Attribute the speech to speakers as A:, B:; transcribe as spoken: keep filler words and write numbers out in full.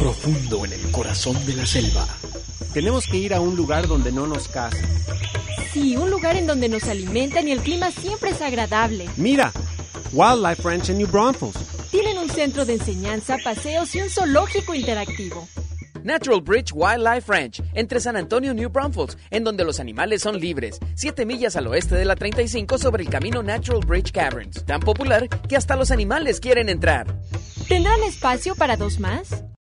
A: profundo en el corazón de la selva.
B: Tenemos que ir a un lugar donde no nos casen.
C: Sí, un lugar en donde nos alimentan y el clima siempre es agradable.
B: Mira, Wildlife Ranch en New Braunfels.
C: Tienen un centro de enseñanza, paseos y un zoológico interactivo.
D: Natural Bridge Wildlife Ranch, entre San Antonio y New Braunfels, en donde los animales son libres. Siete millas al oeste de la treinta y cinco sobre el camino Natural Bridge Caverns. Tan popular que hasta los animales quieren entrar.
C: ¿Tendrán espacio para dos más?